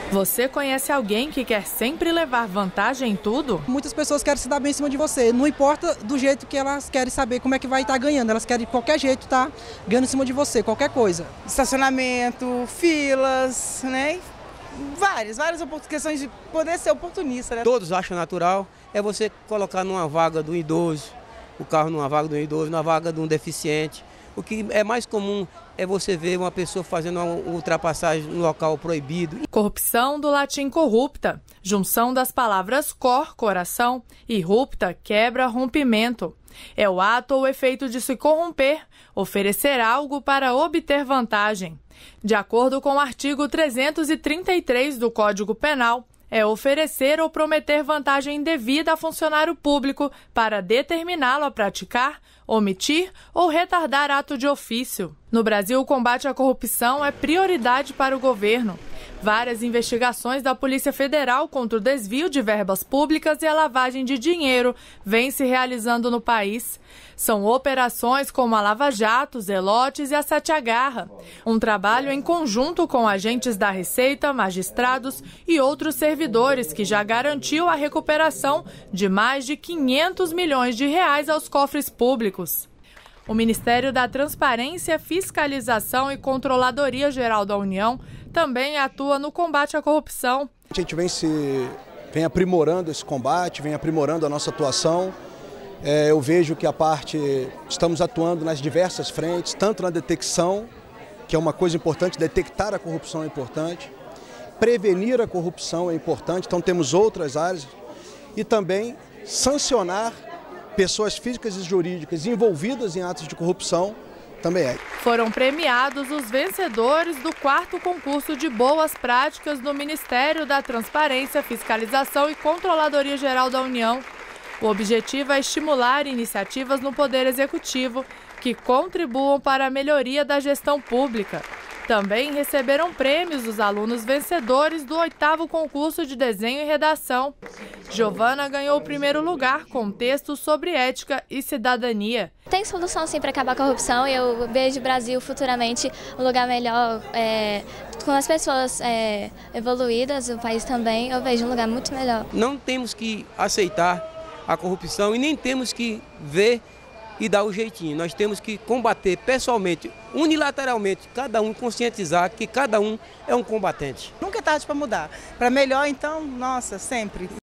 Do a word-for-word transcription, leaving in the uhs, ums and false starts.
Você conhece alguém que quer sempre levar vantagem em tudo? Muitas pessoas querem se dar bem em cima de você, não importa do jeito que elas querem saber como é que vai estar ganhando, elas querem de qualquer jeito estar ganhando em cima de você, qualquer coisa. Estacionamento, filas, né? Várias, várias questões de poder ser oportunista, né? Todos acham natural é você colocar numa vaga do idoso, o carro numa vaga do idoso, numa vaga de um deficiente. O que é mais comum é você ver uma pessoa fazendo uma ultrapassagem no local proibido. Corrupção do latim corrupta, junção das palavras cor, coração, e rupta, quebra, rompimento. É o ato ou efeito de se corromper, oferecer algo para obter vantagem. De acordo com o artigo trezentos e trinta e três do Código Penal, é oferecer ou prometer vantagem indevida a funcionário público para determiná-lo a praticar, omitir ou retardar ato de ofício. No Brasil, o combate à corrupção é prioridade para o governo. Várias investigações da Polícia Federal contra o desvio de verbas públicas e a lavagem de dinheiro vêm se realizando no país. São operações como a Lava Jato, Zelotes e a Satiagarra. Um trabalho em conjunto com agentes da Receita, magistrados e outros servidores que já garantiu a recuperação de mais de quinhentos milhões de reais aos cofres públicos. O Ministério da Transparência, Fiscalização e Controladoria Geral da União também atua no combate à corrupção. A gente vem, se, vem aprimorando esse combate, vem aprimorando a nossa atuação. É, eu vejo que a parte, estamos atuando nas diversas frentes, tanto na detecção, que é uma coisa importante, detectar a corrupção é importante, prevenir a corrupção é importante, então temos outras áreas, e também sancionar pessoas físicas e jurídicas envolvidas em atos de corrupção também é. Foram premiados os vencedores do quarto concurso de boas práticas do Ministério da Transparência, Fiscalização e Controladoria Geral da União. O objetivo é estimular iniciativas no Poder Executivo que contribuam para a melhoria da gestão pública. Também receberam prêmios os alunos vencedores do oitavo concurso de desenho e redação. Giovana ganhou o primeiro lugar com textos sobre ética e cidadania. Tem solução sim para acabar com a corrupção e eu vejo o Brasil futuramente um lugar melhor, é, com as pessoas é, evoluídas, o país também, eu vejo um lugar muito melhor. Não temos que aceitar a corrupção e nem temos que ver e dar o jeitinho. Nós temos que combater pessoalmente, unilateralmente, cada um conscientizar que cada um é um combatente. Nunca é tarde para mudar. Para melhor, então, nossa, sempre.